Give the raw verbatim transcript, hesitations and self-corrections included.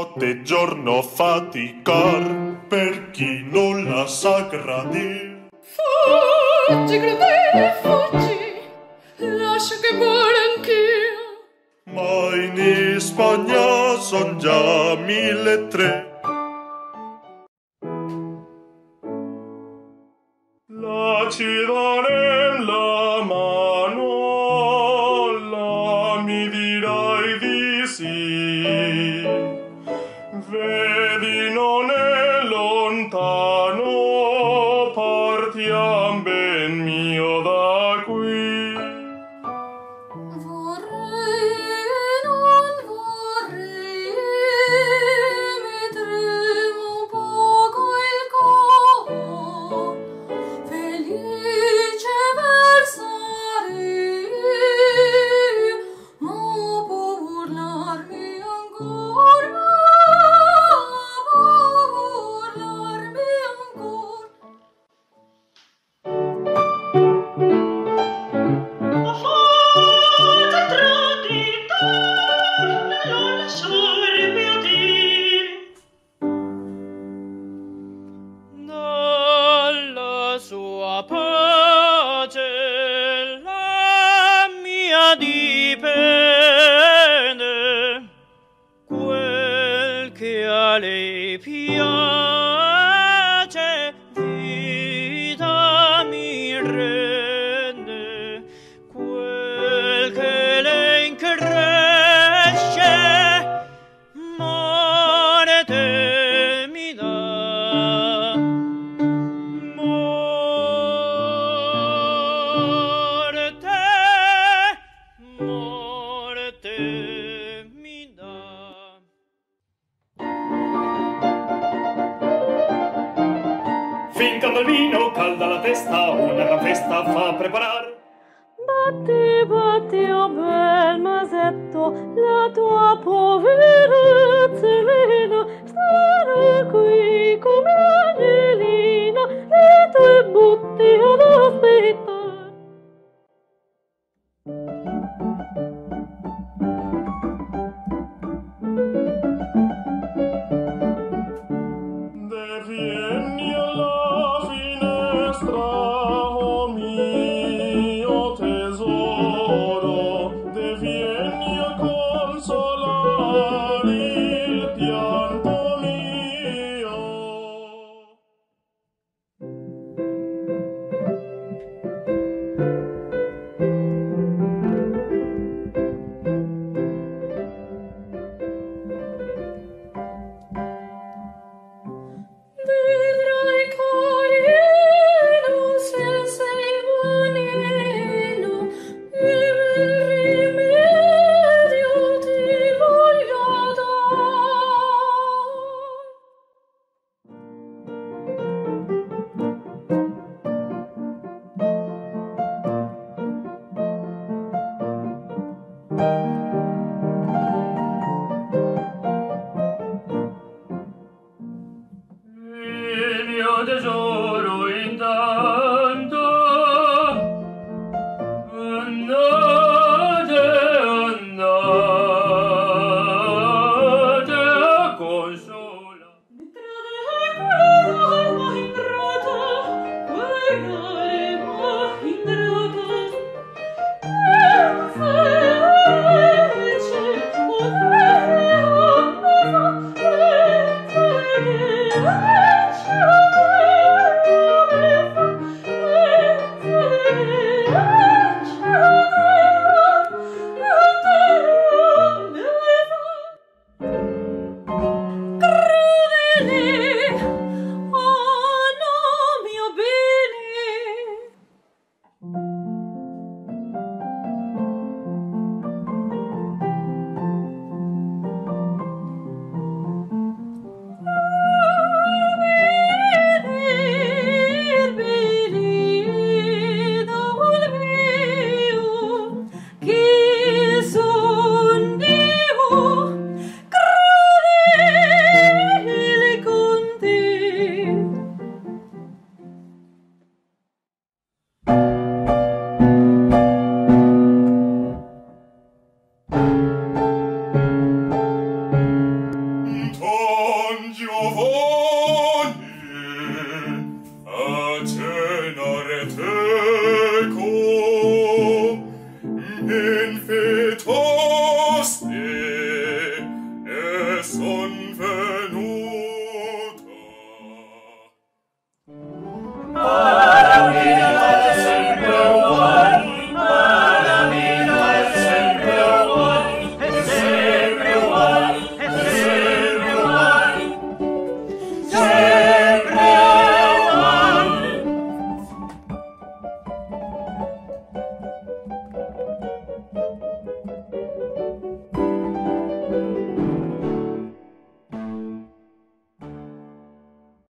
notte e giorno faticar per chi non la sa gradir. Fuggi, crudele, fuggi, lascia che muore anch'io. Ma in Spagna son già mille e tre. La ci darem la mano, la mi dirai di sì. Vedi non è lontano, partiam ben mio da qui. Vorrei, non vorrei, mi trema un poco il cuore, felice versare, ma può burlarmi ancora, ma può burlarmi ancora. Dalla sua pace la mia dipende, quel che a lei piace vita mi rende, quel che lei incresce morte mi dà. Morte, morte mi dà. Fin caldo il vino, calda la testa, una gran festa fa preparar. Batti, batti, oh bel masetto, la tua poverezza è vena, stare qui come agnelina, le tue butti ad aspettare. De vieni alla finestra, oh mio tesoro, de vieni a consolare il pianto mio. Vedrai carino se sei buonino, il rimedio ti voglio Il mio tesoro intanto andate, andate a consola. L'alma ingrata, quella l'alma ingrata, non fece, o oh.